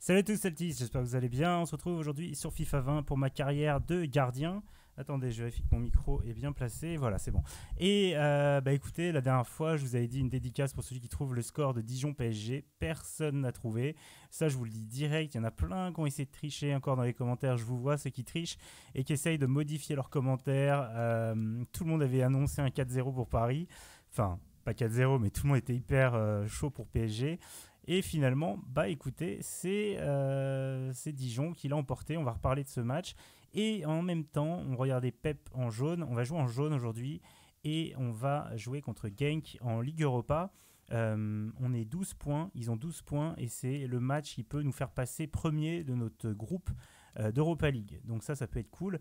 Salut à tous Celtics, j'espère que vous allez bien. On se retrouve aujourd'hui sur FIFA 20 pour ma carrière de gardien. Attendez, je vérifie que mon micro est bien placé. Voilà, c'est bon. Et écoutez, la dernière fois, je vous avais dit une dédicace pour celui qui trouve le score de Dijon PSG. Personne n'a trouvé. Ça, je vous le dis direct. Il y en a plein qui ont essayé de tricher encore dans les commentaires. Je vous vois, ceux qui trichent et qui essayent de modifier leurs commentaires. Tout le monde avait annoncé un 4-0 pour Paris. Enfin, pas 4-0, mais tout le monde était hyper chaud pour PSG. Et finalement, écoutez, c'est Dijon qui l'a emporté. On va reparler de ce match. Et en même temps, on regardait Pep en jaune. On va jouer en jaune aujourd'hui. Et on va jouer contre Genk en Ligue Europa. On est 12 points. Ils ont 12 points. Et c'est le match qui peut nous faire passer premier de notre groupe d'Europa League. Donc ça peut être cool.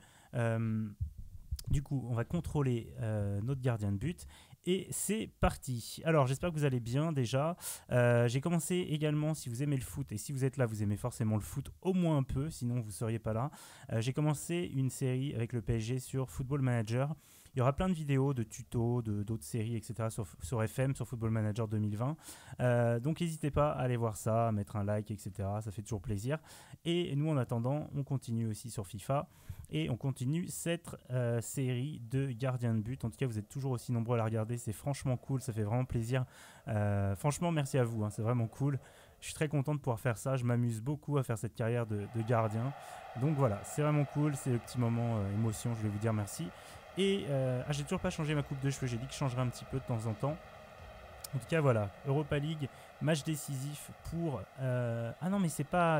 Du coup, on va contrôler notre gardien de but. Et c'est parti. Alors, j'espère que vous allez bien déjà. J'ai commencé également, si vous aimez le foot, et si vous êtes là, vous aimez forcément le foot au moins un peu, sinon vous ne seriez pas là. J'ai commencé une série avec le PSG sur Football Manager. Il y aura plein de vidéos, de tutos, d'autres séries, etc. sur FM, sur Football Manager 2020. Donc, n'hésitez pas à aller voir ça, à mettre un like, etc. Ça fait toujours plaisir. Et nous, en attendant, on continue aussi sur FIFA. Et on continue cette série de gardiens de but. En tout cas, vous êtes toujours aussi nombreux à la regarder. C'est franchement cool, ça fait vraiment plaisir. Franchement, merci à vous, hein, c'est vraiment cool. Je suis très content de pouvoir faire ça. Je m'amuse beaucoup à faire cette carrière de gardien. Donc voilà, c'est vraiment cool. C'est le petit moment émotion, je vais vous dire merci. Et j'ai toujours pas changé ma coupe de cheveux. J'ai dit que je changerais un petit peu de temps en temps. En tout cas, voilà, Europa League, match décisif pour... Ah non, mais c'est pas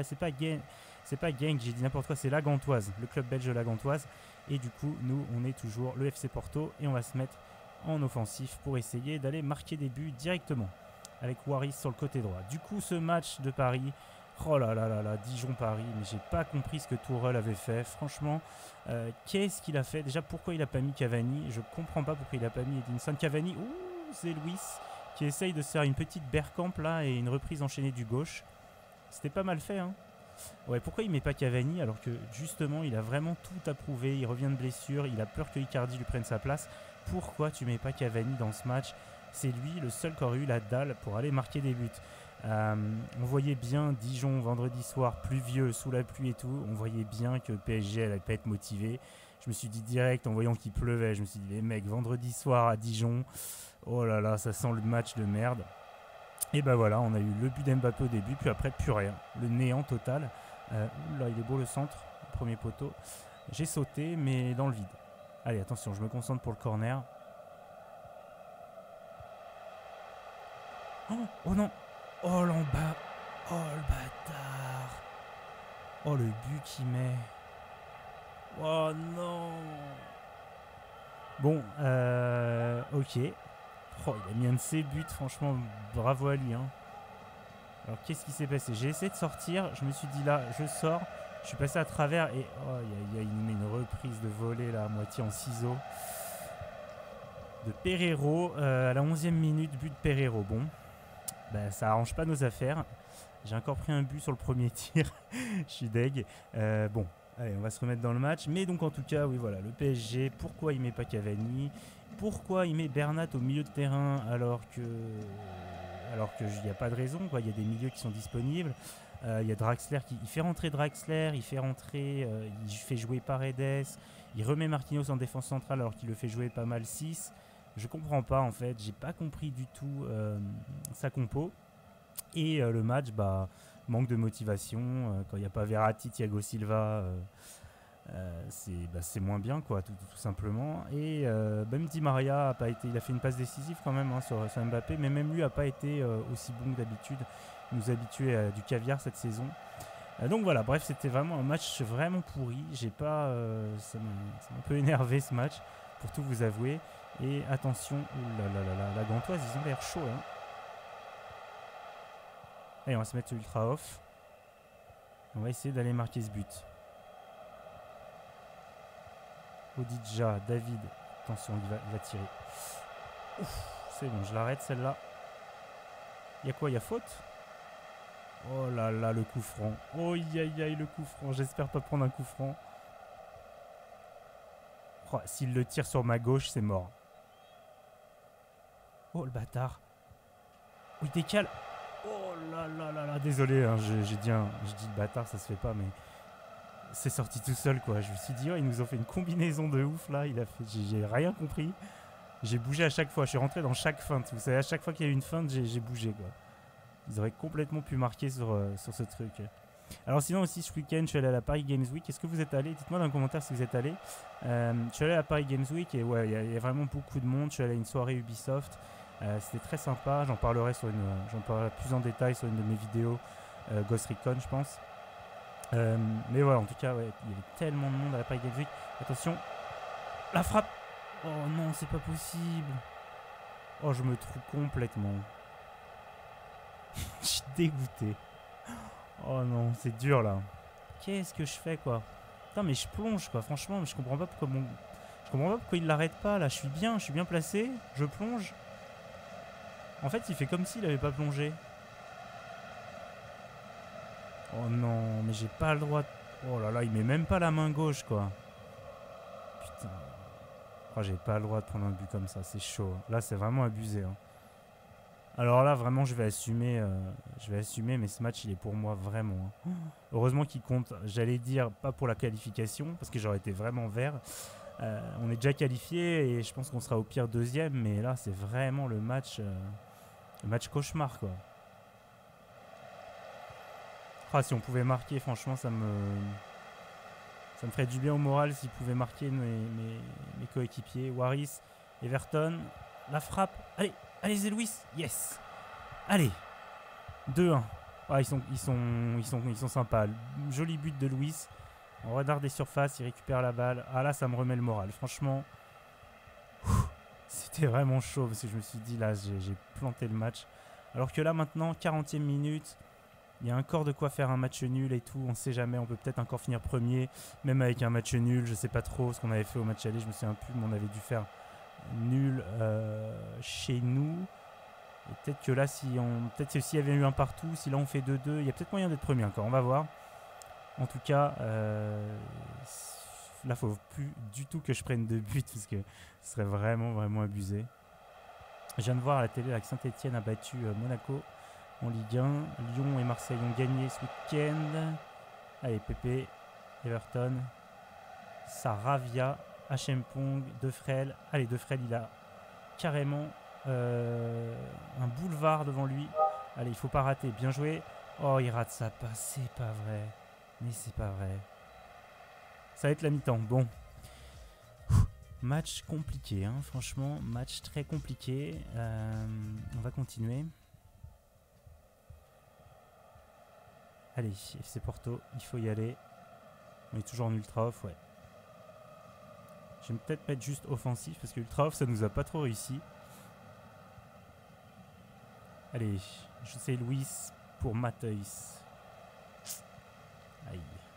Genk, j'ai dit n'importe quoi, c'est la Gantoise, le club belge de la Gantoise. Et du coup, nous, on est toujours le FC Porto et on va se mettre en offensif pour essayer d'aller marquer des buts directement avec Waris sur le côté droit. Du coup, ce match de Paris, oh là là là là, Dijon-Paris, mais j'ai pas compris ce que Tourelle avait fait. Franchement, qu'est-ce qu'il a fait? Déjà, pourquoi il a pas mis Cavani? Je comprends pas pourquoi il a pas mis Edinson Cavani. Ouh, c'est Luis qui essaye de se faire une petite Bergkamp là et une reprise enchaînée du gauche. C'était pas mal fait, hein. Ouais, pourquoi il met pas Cavani alors que justement il a vraiment tout approuvé, il revient de blessure, il a peur que Icardi lui prenne sa place. Pourquoi tu mets pas Cavani dans ce match? C'est lui le seul qui aurait eu la dalle pour aller marquer des buts. On voyait bien Dijon vendredi soir, pluvieux, sous la pluie et tout, on voyait bien que PSG allait pas être motivé. Je me suis dit direct en voyant qu'il pleuvait, je me suis dit les mecs, vendredi soir à Dijon, oh là là, ça sent le match de merde. Et voilà, on a eu le but d'Mbappé au début, puis après plus rien, le néant total. Oula, il est beau le centre, le premier poteau. J'ai sauté, mais dans le vide. Allez, attention, je me concentre pour le corner. Oh non. Oh l'en-bas. Oh le bâtard. Oh le but qu'il met. Oh non. Bon, ok. Oh, il a mis un de ses buts, franchement, bravo à lui, hein. Alors qu'est-ce qui s'est passé? J'ai essayé de sortir, je me suis dit là, je sors, je suis passé à travers et oh, il nous met une reprise de volée là, à moitié en ciseaux. De Pereiro, à la 11e minute, but de Pereiro. Bon, ça arrange pas nos affaires. J'ai encore pris un but sur le premier tir, je suis deg. Bon, allez, on va se remettre dans le match. Mais donc en tout cas, oui voilà, le PSG, pourquoi il met pas Cavani? Pourquoi il met Bernat au milieu de terrain alors que il n'y a pas de raison, quoi. Il y a des milieux qui sont disponibles. Il y a Draxler il fait rentrer Draxler, il fait jouer Paredes, il remet Marquinhos en défense centrale alors qu'il le fait jouer pas mal 6. Je comprends pas en fait, j'ai pas compris du tout sa compo. Et le match, manque de motivation. Quand il n'y a pas Verratti, Thiago Silva, c'est moins bien, quoi, tout simplement. Et même Di Maria a pas été, il a fait une passe décisive quand même, hein, sur Mbappé, mais même lui a pas été aussi bon que d'habitude. Il nous habituait à du caviar cette saison. Donc voilà, bref, c'était vraiment un match vraiment pourri. Ça m'a un peu énervé ce match, pour tout vous avouer. Et attention, la Gantoise, ils ont l'air chauds, hein. Allez, on va se mettre ultra off. On va essayer d'aller marquer ce but. Odidja, David. Attention, il va tirer. Ouf, c'est bon, je l'arrête celle-là. Il y a quoi? Il y a faute? Oh là là, le coup franc. Oh aïe, le coup franc. J'espère pas prendre un coup franc. Oh, s'il le tire sur ma gauche, c'est mort. Oh le bâtard. Oh, il décale. Oh là là là là, désolé, hein, j'ai dit bâtard, ça se fait pas, mais c'est sorti tout seul, quoi. Je me suis dit, oh, ils nous ont fait une combinaison de ouf, là. J'ai rien compris. J'ai bougé à chaque fois, je suis rentré dans chaque feinte. Vous savez, à chaque fois qu'il y a eu une feinte, j'ai bougé, quoi. Ils auraient complètement pu marquer sur ce truc. Alors sinon aussi, ce week-end, je suis allé à la Paris Games Week. Est-ce que vous êtes allé? Dites-moi dans les commentaires si vous êtes allé. Je suis allé à la Paris Games Week et ouais, il y a vraiment beaucoup de monde. Je suis allé à une soirée Ubisoft. C'était très sympa. J'en parlerai plus en détail sur une de mes vidéos Ghost Recon, je pense. Mais voilà, en tout cas, ouais, il y avait tellement de monde à la Paris Games Week. Attention, la frappe. Oh non, c'est pas possible. Oh, je me trouve complètement. Je suis dégoûté. Oh non, c'est dur là. Qu'est-ce que je fais, quoi? Putain, mais je plonge, quoi. Franchement, mais je comprends pas pourquoi je comprends pas pourquoi il l'arrête pas là. Je suis bien placé. Je plonge. En fait, il fait comme s'il avait pas plongé. Oh non, mais j'ai pas le droit de... Oh là là, il met même pas la main gauche, quoi. Putain. Oh, j'ai pas le droit de prendre un but comme ça, c'est chaud. Là, c'est vraiment abusé. Hein. Alors là, vraiment, je vais assumer, mais ce match, il est pour moi vraiment. Hein. Heureusement qu'il compte, j'allais dire, pas pour la qualification, parce que j'aurais été vraiment vert. On est déjà qualifié et je pense qu'on sera au pire deuxième, mais là, c'est vraiment le match cauchemar, quoi. Ah, si on pouvait marquer, franchement, ça me ferait du bien au moral s'ils pouvaient marquer mes coéquipiers. Waris, Everton, la frappe. Allez, Zé-Louis. Yes. Allez. 2-1. Ah, ils sont sympas. Joli but de Louis. On regarde des surfaces, il récupère la balle. Ah là, ça me remet le moral. Franchement, c'était vraiment chaud parce que je me suis dit, là, j'ai planté le match. Alors que là, maintenant, 40e minute, il y a encore de quoi faire un match nul et tout. On sait jamais, on peut peut-être encore finir premier. Même avec un match nul, je sais pas trop ce qu'on avait fait au match aller. Je me souviens plus, mais on avait dû faire nul chez nous. Et peut-être que là, s'il y avait eu un partout, si là on fait 2-2, il y a peut-être moyen d'être premier encore. On va voir. En tout cas, là, faut plus du tout que je prenne de but parce que ce serait vraiment, vraiment abusé. Je viens de voir à la télé là, que Saint-Etienne a battu Monaco en Ligue 1. Lyon et Marseille ont gagné ce week-end. Allez, Pépé, Everton, Saravia, Hempong, Defrel. Allez, Defrel, il a carrément un boulevard devant lui. Allez, il faut pas rater. Bien joué. Oh, il rate sa passe. C'est pas vrai. Mais c'est pas vrai. Ça va être la mi-temps. Bon. Match compliqué, hein. Franchement, match très compliqué. On va continuer. Allez, FC Porto, il faut y aller. On est toujours en ultra off, ouais. Je vais peut-être mettre juste offensif parce que ultra off, ça nous a pas trop réussi. Allez, je sais Louis pour Matthäus. Aïe.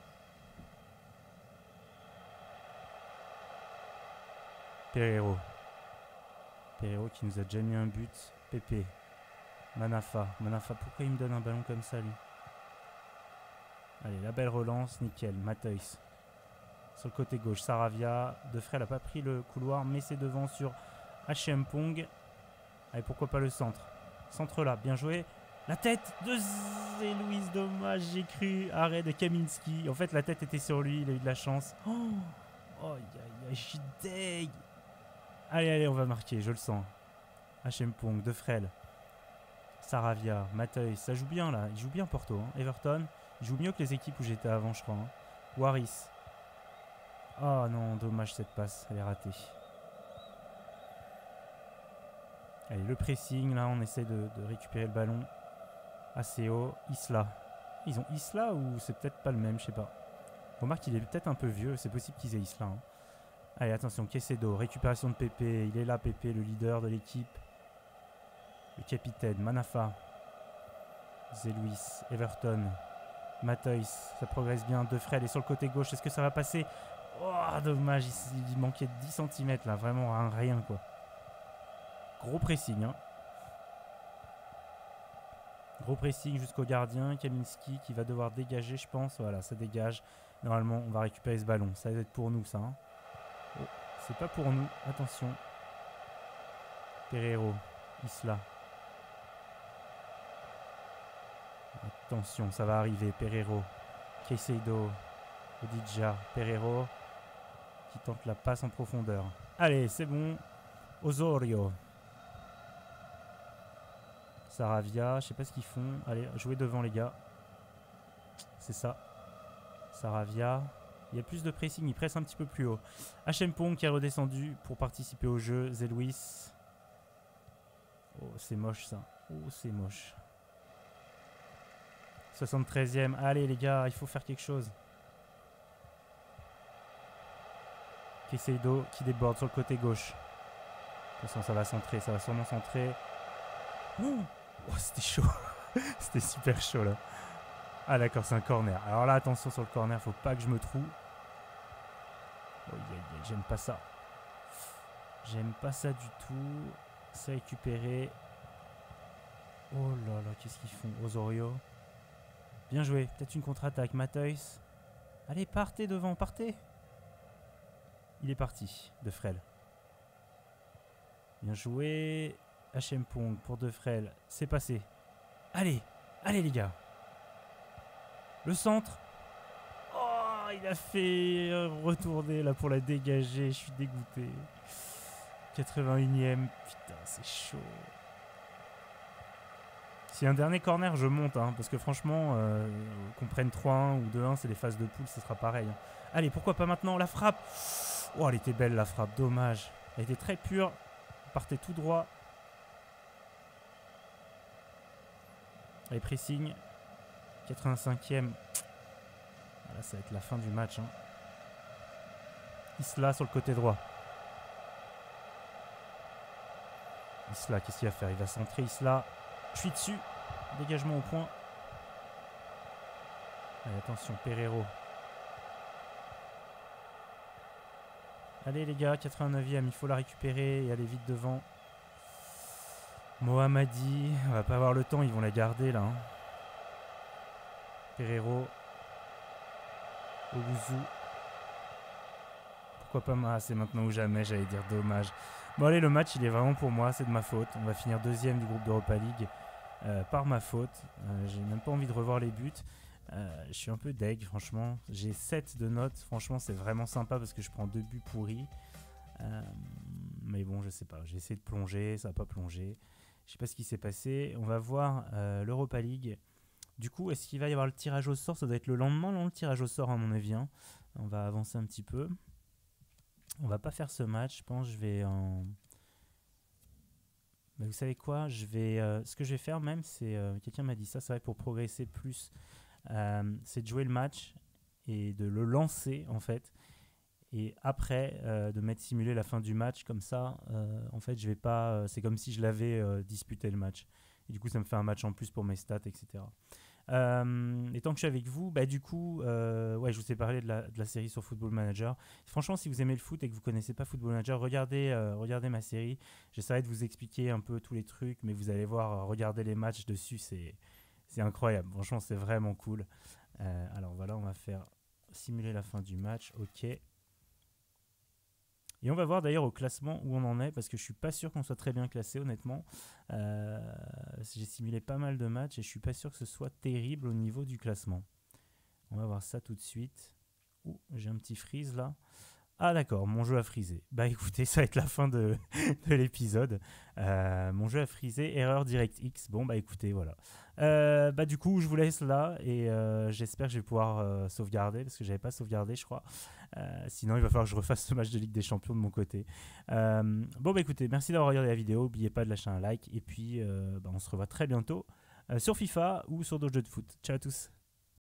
Pereiro qui nous a déjà mis un but. Pépé. Manafa, pourquoi il me donne un ballon comme ça, lui? Allez, la belle relance, nickel. Matthäus. Sur le côté gauche, Saravia. Defrel n'a pas pris le couloir, mais c'est devant sur Hempong. Allez, pourquoi pas le centre? Centre là, bien joué. La tête de Zé Louis, dommage, j'ai cru. Arrêt de Kaminski. En fait, la tête était sur lui, il a eu de la chance. Oh, je suis deg. Allez, on va marquer, je le sens. Hempong, Defrel. Saravia, Matthäus, ça joue bien là. Il joue bien Porto. Hein. Everton, il joue mieux que les équipes où j'étais avant, je crois. Hein. Waris. Oh non, dommage cette passe, elle est ratée. Allez, le pressing, là, on essaie de récupérer le ballon. Assez haut. Isla. Ils ont Isla ou c'est peut-être pas le même, je sais pas. Remarque qu'il est peut-être un peu vieux, c'est possible qu'ils aient Isla. Hein. Allez, attention, Quesedo, récupération de Pépé. Il est là, Pépé, le leader de l'équipe. Le capitaine, Manafa. Zé Louis, Everton. Matthäus, ça progresse bien. Defrel est sur le côté gauche, est-ce que ça va passer? Oh, dommage, il manquait 10 cm là, vraiment rien quoi. Gros pressing, hein. Gros pressing jusqu'au gardien, Kaminski qui va devoir dégager, je pense. Voilà, ça dégage. Normalement, on va récupérer ce ballon. Ça va être pour nous, ça. Hein. Oh, c'est pas pour nous. Attention. Pereiro, Isla. Attention, ça va arriver. Pereiro, Caicedo, Odija, Pereiro qui tente la passe en profondeur. Allez, c'est bon. Osorio. Saravia, je sais pas ce qu'ils font. Allez, jouez devant les gars. C'est ça. Saravia. Il y a plus de pressing, il presse un petit peu plus haut. Hempong qui est redescendu pour participer au jeu. Zelouis. Oh, c'est moche ça. Oh, c'est moche. 73e. Allez les gars, il faut faire quelque chose. Caicedo qui déborde sur le côté gauche. Attention, ça va centrer, ça va sûrement centrer. Oh, c'était chaud. C'était super chaud là. Ah d'accord, c'est un corner. Alors là, attention sur le corner, faut pas que je me trouve. Oh, j'aime pas ça. J'aime pas ça du tout. C'est récupéré. Oh là là, qu'est-ce qu'ils font? Osorio. Bien joué. Peut-être une contre-attaque. Matthijs. Allez, partez devant, partez. Il est parti, De Frel. Bien joué. Hempong pour De Frel. C'est passé. Allez, allez les gars. Le centre. Oh, il a fait retourner là pour la dégager. Je suis dégoûté. 81e. Putain, c'est chaud. Si un dernier corner, je monte. Hein, parce que franchement, qu'on prenne 3-1 ou 2-1, c'est les phases de poule, ce sera pareil. Hein. Allez, pourquoi pas maintenant la frappe. Oh, elle était belle la frappe. Dommage. Elle était très pure. Partez tout droit. Allez, pressing. 85e. Là, ça va être la fin du match. Hein. Isla sur le côté droit. Isla, qu'est-ce qu'il va faire? Il va centrer Isla. Je suis dessus. Dégagement au point. Allez, attention, Pereiro. Allez les gars, 89e, il faut la récupérer et aller vite devant. Mohamadi, on va pas avoir le temps, ils vont la garder là. Hein. Pereiro. Oguzu. Pourquoi pas moi? C'est maintenant ou jamais, j'allais dire dommage. Bon allez, le match il est vraiment pour moi, c'est de ma faute. On va finir 2e du groupe d'Europa League par ma faute. J'ai même pas envie de revoir les buts. Je suis un peu deg franchement. J'ai 7 de notes, franchement c'est vraiment sympa parce que je prends 2 buts pourris. Mais bon, je sais pas, j'ai essayé de plonger, ça n'a pas plongé. Je sais pas ce qui s'est passé. On va voir l'Europa League. Du coup, est-ce qu'il va y avoir le tirage au sort? Ça doit être le lendemain, non, le tirage au sort à mon avis. Hein. On va avancer un petit peu. On va pas faire ce match, je pense. Je vais en... Mais vous savez quoi? Je vais, ce que je vais faire même, c'est... quelqu'un m'a dit ça, c'est vrai, pour progresser plus. C'est de jouer le match et de le lancer, en fait. Et après, de mettre simuler la fin du match, comme ça, en fait, je vais pas... c'est comme si je l'avais disputé le match. Et du coup, ça me fait un match en plus pour mes stats, etc. Et tant que je suis avec vous, bah, du coup, ouais, je vous ai parlé de la série sur Football Manager. Franchement, si vous aimez le foot et que vous ne connaissez pas Football Manager, regardez ma série. J'essaierai de vous expliquer un peu tous les trucs, mais vous allez voir, regarder les matchs dessus, c'est incroyable. Franchement, c'est vraiment cool. Alors voilà, on va faire simuler la fin du match. Ok. Et on va voir d'ailleurs au classement où on en est, parce que je suis pas sûr qu'on soit très bien classé, honnêtement. J'ai simulé pas mal de matchs et je suis pas sûr que ce soit terrible au niveau du classement. On va voir ça tout de suite. Ouh, j'ai un petit freeze là. Ah d'accord, mon jeu a frisé. Bah écoutez, ça va être la fin de l'épisode. Mon jeu a frisé, erreur DirectX. Bon bah écoutez, voilà. Bah du coup, je vous laisse là et j'espère que je vais pouvoir sauvegarder parce que j'avais pas sauvegardé, je crois. Sinon, il va falloir que je refasse ce match de Ligue des Champions de mon côté. Bon bah écoutez, merci d'avoir regardé la vidéo. N'oubliez pas de lâcher un like et puis bah, on se revoit très bientôt sur FIFA ou sur d'autres jeux de foot. Ciao à tous.